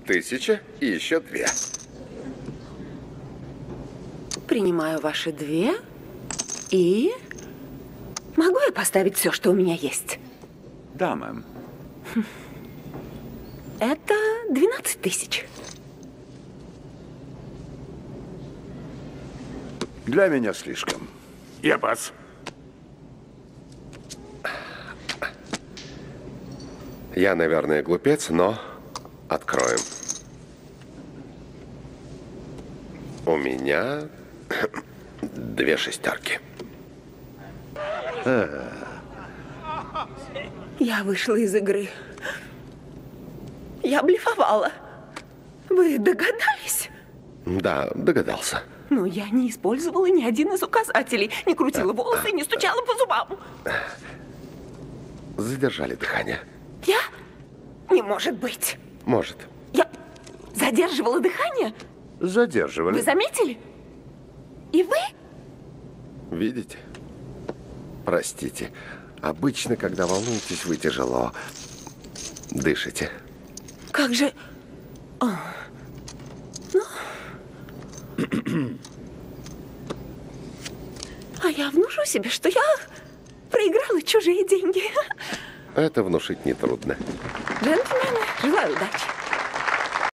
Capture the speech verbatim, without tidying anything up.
Тысяча и еще две. Принимаю ваши две. И... Могу я поставить все, что у меня есть? Да, мэм. Это двенадцать тысяч. Для меня слишком. Я пас. Я, наверное, глупец, но откроем. У меня две шестерки. Я вышла из игры. Я блефовала. Вы догадались? Да, догадался. Но я не использовала ни один из указателей. Не крутила волосы, не стучала по зубам. Задержали дыхание. Я? Не может быть. Может. Я задерживала дыхание? Задерживали. Вы заметили? И вы? Видите? Простите. Обычно, когда волнуетесь, вы тяжело дышите. Как же... О. Ну... А я внушу себе, что я проиграла чужие деньги. Это внушить нетрудно. Джентльмены, желаю удачи.